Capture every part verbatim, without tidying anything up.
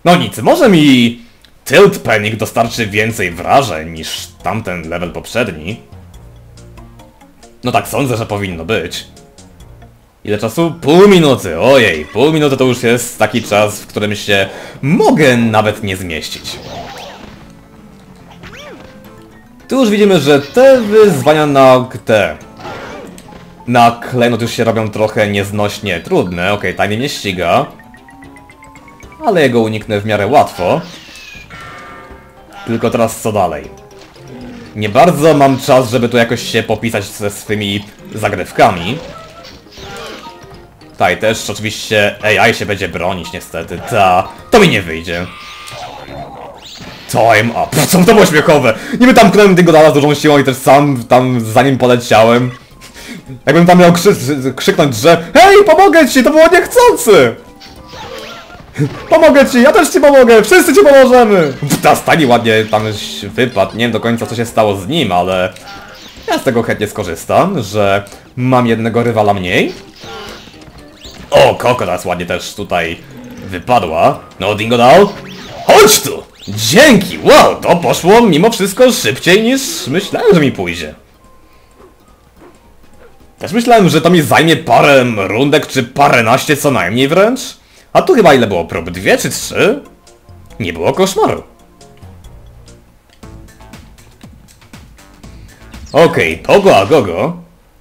No nic, może mi Tilt Panic dostarczy więcej wrażeń niż tamten level poprzedni. No tak sądzę, że powinno być. Ile czasu? Pół minuty, ojej, pół minuty to już jest taki czas, w którym się mogę nawet nie zmieścić. Tu już widzimy, że te wyzwania na te... na klejnot już się robią trochę nieznośnie trudne. Okej, okay, Tiny mnie ściga. Ale jego uniknę w miarę łatwo. Tylko teraz co dalej? Nie bardzo mam czas, żeby tu jakoś się popisać ze swymi zagrywkami. Tutaj też oczywiście A I się będzie bronić niestety. Ta, to mi nie wyjdzie. Time up. Co to było śmiechowe? Niby tam knąłem tego dala z dużą siłą i też sam tam za nim poleciałem. Jakbym tam miał krzy krzyknąć, że hej, pomogę ci, to było niechcący! Pomogę ci, ja też ci pomogę, wszyscy ci pomożemy! Ta Stani ładnie tam wypadł, nie wiem do końca co się stało z nim, ale... ja z tego chętnie skorzystam, że mam jednego rywala mniej. O, Koko teraz ładnie też tutaj wypadła. No, Dingodal, chodź tu! Dzięki, wow, to poszło mimo wszystko szybciej niż myślałem, że mi pójdzie. Też myślałem, że to mi zajmie parę rundek, czy paręnaście co najmniej wręcz. A tu chyba ile było prób? Dwie czy trzy? Nie było koszmaru. Okej, okay, Pogo a Gogo.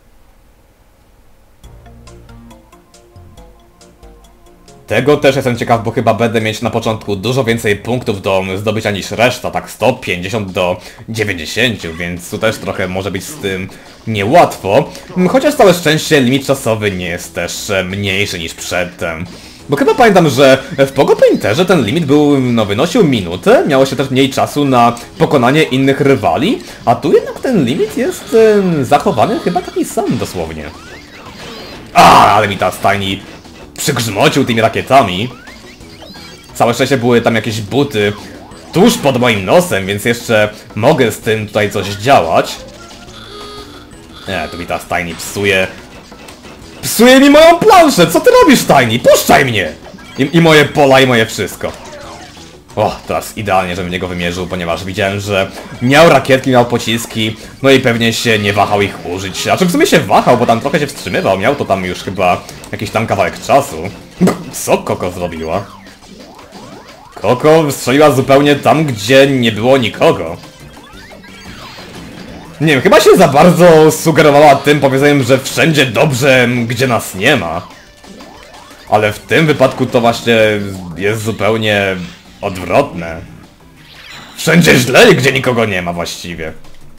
Tego też jestem ciekaw, bo chyba będę mieć na początku dużo więcej punktów do zdobycia niż reszta, tak sto pięćdziesiąt do dziewięćdziesięciu, więc tu też trochę może być z tym niełatwo. Chociaż całe szczęście limit czasowy nie jest też mniejszy niż przedtem. Bo chyba pamiętam, że w Pogo Painterze ten limit był, no, wynosił minutę, miało się też mniej czasu na pokonanie innych rywali, a tu jednak ten limit jest e, zachowany chyba taki sam dosłownie. A, ale mi ta Tiny przygrzmocił tymi rakietami. Całe szczęście były tam jakieś buty tuż pod moim nosem, więc jeszcze mogę z tym tutaj coś działać. Nie, to mi ta Tiny psuje. Psuje mi moją planszę! Co ty robisz, Tiny? Puszczaj mnie! I, I moje pola, i moje wszystko. O, teraz idealnie, żebym niego wymierzył, ponieważ widziałem, że miał rakietki, miał pociski, no i pewnie się nie wahał ich użyć. A czy w sumie się wahał, bo tam trochę się wstrzymywał, miał to tam już chyba jakiś tam kawałek czasu. Co Koko zrobiła? Koko strzeliła zupełnie tam, gdzie nie było nikogo. Nie wiem, chyba się za bardzo sugerowała tym powiedzeniem, że wszędzie dobrze, gdzie nas nie ma. Ale w tym wypadku to właśnie jest zupełnie odwrotne. Wszędzie źle, gdzie nikogo nie ma właściwie.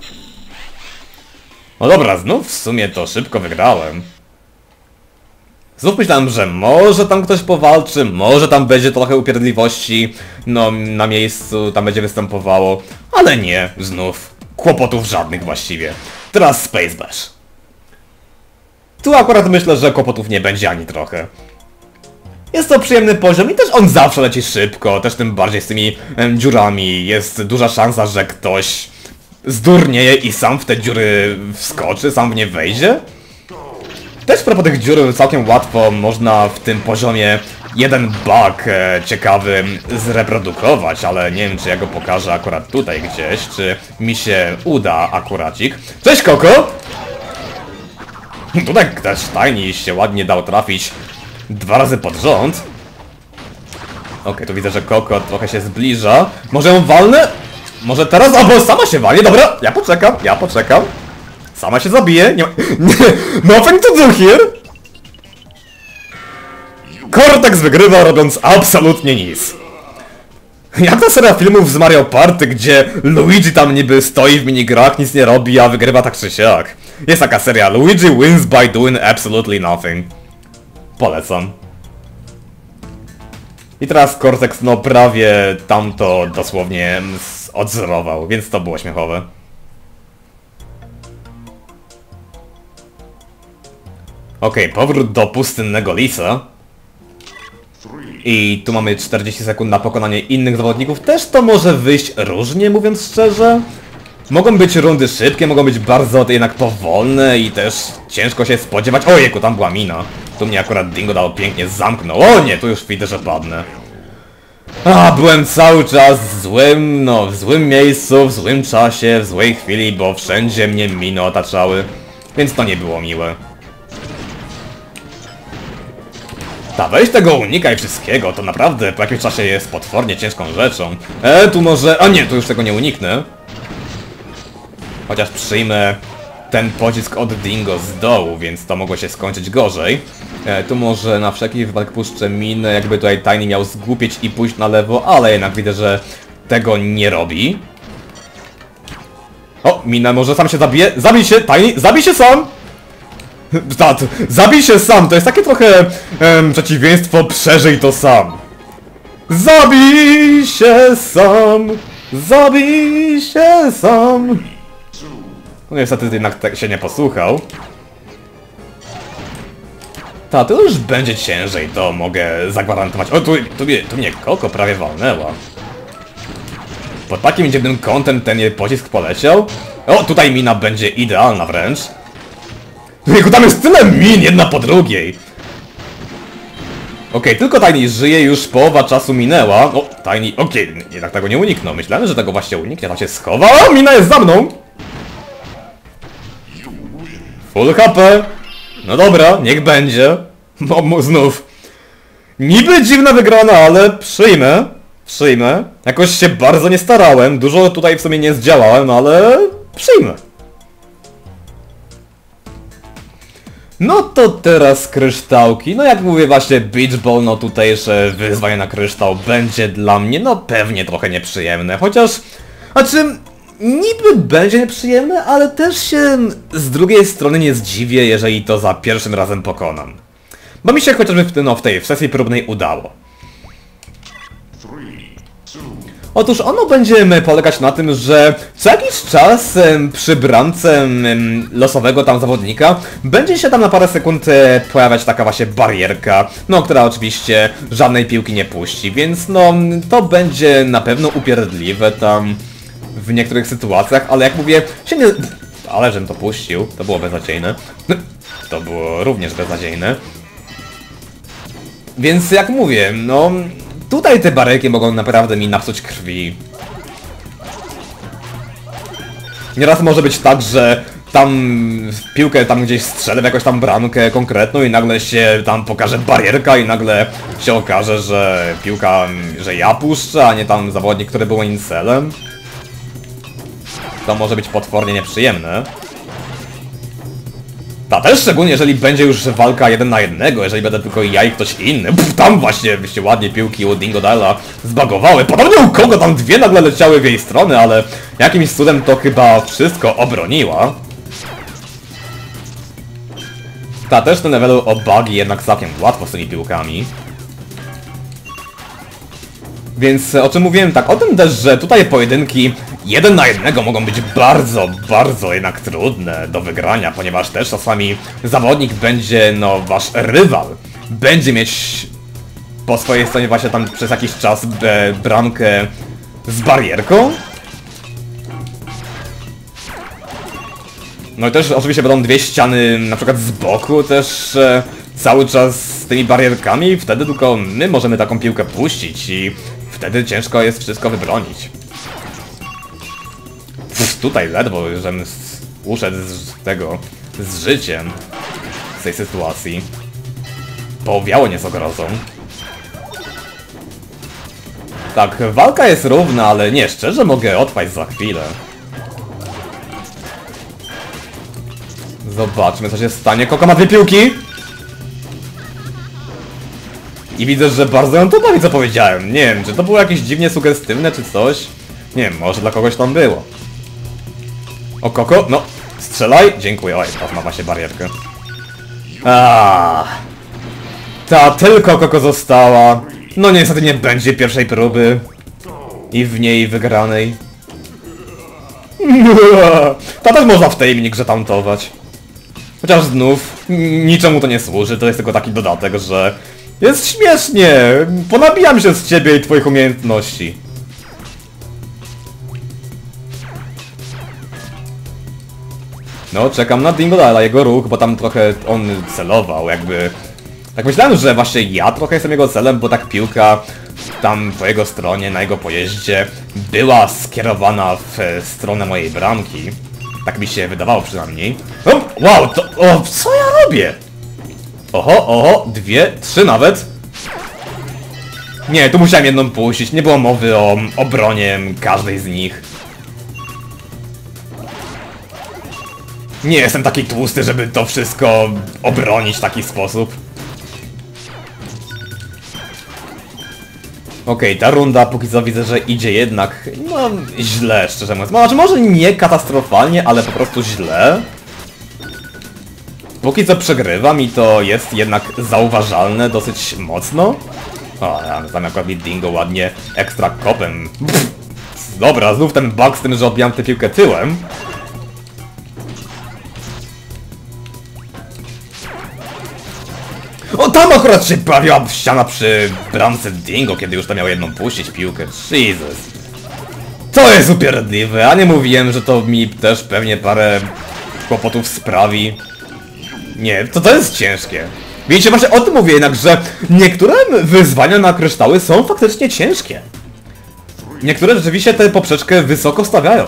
No dobra, znów w sumie to szybko wygrałem. Znów myślałem, że może tam ktoś powalczy, może tam będzie trochę upierdliwości, no na miejscu tam będzie występowało, ale nie, znów kłopotów żadnych właściwie. Teraz Space Bash. Tu akurat myślę, że kłopotów nie będzie ani trochę. Jest to przyjemny poziom i też on zawsze leci szybko, też tym bardziej z tymi em, dziurami. Jest duża szansa, że ktoś zdurnieje i sam w te dziury wskoczy, sam w nie wejdzie. Też a propos tych dziur całkiem łatwo można w tym poziomie jeden bug e, ciekawy zreprodukować, ale nie wiem, czy ja go pokażę akurat tutaj gdzieś, czy mi się uda akuracik. Cześć, Koko! Tutaj też Tiny się ładnie dał trafić dwa razy pod rząd. Okej, okay, tu widzę, że Koko trochę się zbliża. Może ją walnę? Może teraz? Albo sama się walnie. Dobra, ja poczekam, ja poczekam. Sama się zabije. Nie, nie, nothing to do here. Cortex wygrywa, robiąc absolutnie nic. Jak ta seria filmów z Mario Party, gdzie Luigi tam niby stoi w minigrach, nic nie robi, a wygrywa tak czy siak. Jest taka seria Luigi wins by doing absolutely nothing. Polecam. I teraz Cortex no prawie tamto dosłownie odzorował, więc to było śmiechowe. Okej, okay, powrót do pustynnego lisa. I tu mamy czterdzieści sekund na pokonanie innych zawodników. Też to może wyjść różnie, mówiąc szczerze. Mogą być rundy szybkie, mogą być bardzo jednak powolne i też ciężko się spodziewać. Ojejku, tam była mina. Tu mnie akurat Dingodal pięknie zamknął. O nie, tu już widzę, że padnę. A, byłem cały czas w złym, no, w złym miejscu, w złym czasie, w złej chwili, bo wszędzie mnie miny otaczały. Więc to nie było miłe. Ta, weź tego unikaj wszystkiego, to naprawdę po jakimś czasie jest potwornie ciężką rzeczą. E, tu może... A nie, tu już tego nie uniknę. Chociaż przyjmę ten pocisk od Dingo z dołu, więc to mogło się skończyć gorzej. E, tu może na wszelki wypadek puszczę minę, jakby tutaj Tiny miał zgłupieć i pójść na lewo, ale jednak widzę, że tego nie robi. O, mina może sam się zabije. Zabij się, Tiny, zabij się sam! Tak, zabij się sam, to jest takie trochę em, przeciwieństwo przeżyj to sam. Zabij się sam! Zabij się sam! No niestety jednak tak się nie posłuchał. Ta, to już będzie ciężej, to mogę zagwarantować. O, tu, tu, tu mnie Koko prawie walnęła. Pod takim dziwnym kątem ten jej pocisk poleciał. O, tutaj mina będzie idealna wręcz. Jejku, tam jest tyle min, jedna po drugiej. Okej, okay, tylko Tiny żyje, już połowa czasu minęła. O, Tiny, okej, okay, jednak tego nie uniknął. Myślałem, że tego właśnie uniknie, tam się schowa. O, mina jest za mną! Full H P. No dobra, niech będzie. No, znów. Niby dziwna wygrana, ale przyjmę. Przyjmę. Jakoś się bardzo nie starałem. Dużo tutaj w sumie nie zdziałałem, no ale przyjmę. No to teraz kryształki. No jak mówię właśnie, Beach Ball, no tutejsze wyzwanie na kryształ będzie dla mnie no pewnie trochę nieprzyjemne. Chociaż, znaczy, niby będzie nieprzyjemne, ale też się z drugiej strony nie zdziwię, jeżeli to za pierwszym razem pokonam. Bo mi się chociażby w, no, w tej w sesji próbnej udało. Otóż ono będzie polegać na tym, że co jakiś czas em, przy bramce em, losowego tam zawodnika będzie się tam na parę sekund e, pojawiać taka właśnie barierka, no która oczywiście żadnej piłki nie puści, więc no to będzie na pewno upierdliwe tam w niektórych sytuacjach, ale jak mówię, się nie... Ale żem to puścił, to było beznadziejne. To było również beznadziejne. Więc jak mówię, no... Tutaj te barierki mogą naprawdę mi napsuć krwi. Nieraz może być tak, że tam w piłkę tam gdzieś strzelę w jakąś tam bramkę konkretną i nagle się tam pokaże barierka i nagle się okaże, że piłka, że ja puszczę, a nie tam zawodnik, który był incelem. To może być potwornie nieprzyjemne. Ta też szczególnie, jeżeli będzie już walka jeden na jednego, jeżeli będę tylko ja i ktoś inny. Pff, tam właśnie by się ładnie piłki u Dingodila zbagowały. Podobnie u kogo tam dwie nagle leciały w jej stronę, ale jakimś cudem to chyba wszystko obroniła. Ta też ten level o bugi jednak całkiem łatwo z tymi piłkami. Więc o czym mówiłem, tak o tym też, że tutaj pojedynki jeden na jednego mogą być bardzo, bardzo jednak trudne do wygrania, ponieważ też czasami zawodnik będzie, no, wasz rywal będzie mieć po swojej stronie właśnie tam przez jakiś czas e, bramkę z barierką. No i też oczywiście będą dwie ściany na przykład z boku też e, cały czas z tymi barierkami i wtedy tylko my możemy taką piłkę puścić i wtedy ciężko jest wszystko wybronić. Uf, tutaj ledwo, żebym uszedł z tego, z życiem, z tej sytuacji. Powiało nie z ogrozą. Tak, walka jest równa, ale nie, szczerze mogę odpaść za chwilę. Zobaczmy, co się stanie. Koko ma dwie piłki! I widzę, że bardzo ją to bawi, co powiedziałem. Nie wiem, czy to było jakieś dziwnie sugestywne, czy coś. Nie wiem, może dla kogoś tam było. O, Koko, no, strzelaj. Dziękuję, oj, ma właśnie barierkę. Aaaa. Ta tylko Koko została. No niestety nie będzie pierwszej próby. I w niej wygranej. Ta też można w tej mini grze tauntować. Chociaż znów, niczemu to nie służy, to jest tylko taki dodatek, że... Jest śmiesznie! Ponabijam się z ciebie i twoich umiejętności. No, czekam na Dingodila, jego ruch, bo tam trochę on celował, jakby... Tak myślałem, że właśnie ja trochę jestem jego celem, bo tak piłka tam po jego stronie, na jego pojeździe była skierowana w stronę mojej bramki. Tak mi się wydawało przynajmniej. O, wow, to... O, co ja robię? Oho, oho, dwie, trzy nawet. Nie, tu musiałem jedną puścić, nie było mowy o obronie każdej z nich. Nie jestem taki tłusty, żeby to wszystko obronić w taki sposób. Okej, okay, ta runda póki co widzę, że idzie jednak, no, źle, szczerze mówiąc. Znaczy, może nie katastrofalnie, ale po prostu źle. Póki co przegrywam i to jest jednak zauważalne dosyć mocno. O, ja zamiast robić Dingo ładnie ekstra kopem. Pff, dobra, znów ten bug z tym, że odbijam tę piłkę tyłem. O, tam akurat się pojawiła ściana przy bramce Dingo, kiedy już tam miał jedną puścić piłkę. Jesus. To jest upierdliwe, a nie mówiłem, że to mi też pewnie parę kłopotów sprawi. Nie, to to jest ciężkie. Widzicie, właśnie o tym mówię jednak, że niektóre wyzwania na kryształy są faktycznie ciężkie. Niektóre rzeczywiście tę poprzeczkę wysoko stawiają.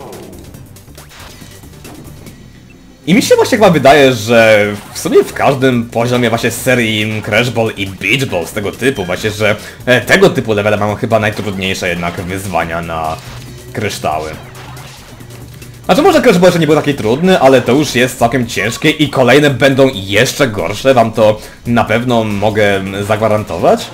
I mi się właśnie chyba wydaje, że w sumie w każdym poziomie właśnie serii Crash Ball i Beach Ball z tego typu, właśnie, że tego typu levele mają chyba najtrudniejsze jednak wyzwania na kryształy. Znaczy może Crash Ball jeszcze nie był taki trudny, ale to już jest całkiem ciężkie i kolejne będą jeszcze gorsze, wam to na pewno mogę zagwarantować.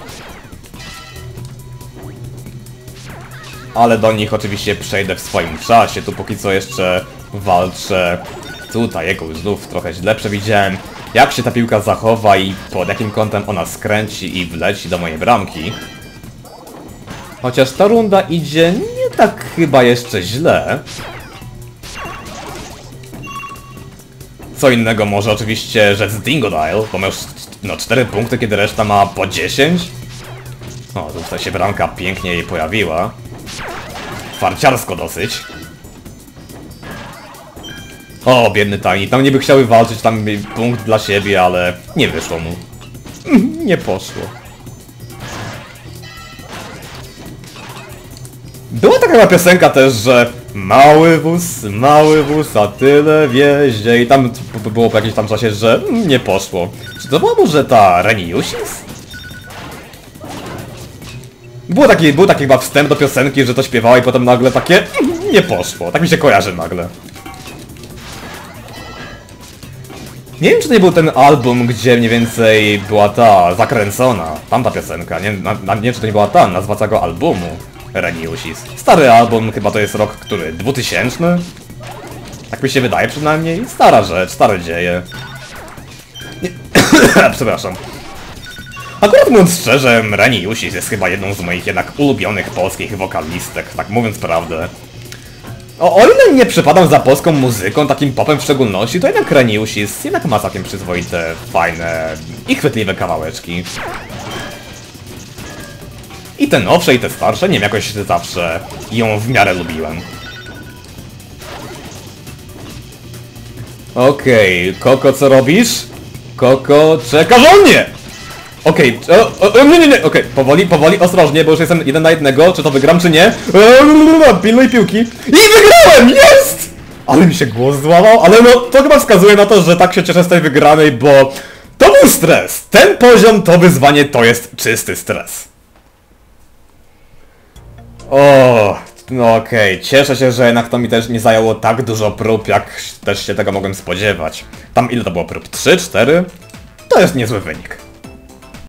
Ale do nich oczywiście przejdę w swoim czasie, tu póki co jeszcze walczę. Tutaj jego znów trochę źle przewidziałem, jak się ta piłka zachowa i pod jakim kątem ona skręci i wleci do mojej bramki. Chociaż ta runda idzie nie tak chyba jeszcze źle. Co innego może oczywiście rzec Dingodile, bo ma już no, cztery punkty, kiedy reszta ma po dziesięć. O, tutaj się bramka pięknie jej pojawiła. Farciarsko dosyć. O, biedny Tiny, tam niby chciały walczyć, tam punkt dla siebie, ale nie wyszło mu. Nie poszło. Była taka chyba piosenka też, że mały wóz, mały wóz, a tyle wieździe i tam było po jakimś tam czasie, że nie poszło. Czy to była może ta Reniusis? Było taki, był taki chyba wstęp do piosenki, że to śpiewała i potem nagle takie nie poszło. Tak mi się kojarzy nagle. Nie wiem, czy to nie był ten album, gdzie mniej więcej była ta zakręcona, tamta piosenka, nie, na, na, nie wiem, czy to nie była ta nazwa całego albumu, Reniusis. Stary album, chyba to jest rok, który, dwutysięczny? Tak mi się wydaje przynajmniej, stara rzecz, stare dzieje. Nie... Przepraszam. Akurat mówiąc szczerze, Reniusis jest chyba jedną z moich jednak ulubionych polskich wokalistek, tak mówiąc prawdę. O, o ile nie przepadam za polską muzyką, takim popem w szczególności, to jednak Reniusis jednak ma całkiem przyzwoite, fajne i chwytliwe kawałeczki. I te nowsze, i te starsze, nie wiem, jakoś zawsze ją w miarę lubiłem. Okej, okay. Koko, co robisz? Koko, czekasz o mnie! Okej, okay. nie, nie, nie, okej, okay. powoli, powoli, ostrożnie, bo już jestem jeden na jednego, czy to wygram, czy nie? Pilnuj piłki. I wygrałem! Jest! Ale mi się głos złamał, ale no, to chyba wskazuje na to, że tak się cieszę z tej wygranej, bo to był stres. Ten poziom, to wyzwanie, to jest czysty stres. O, no okej, okay. Cieszę się, że jednak to mi też nie zajęło tak dużo prób, jak też się tego mogłem spodziewać. Tam ile to było prób? trzy, cztery? To jest niezły wynik.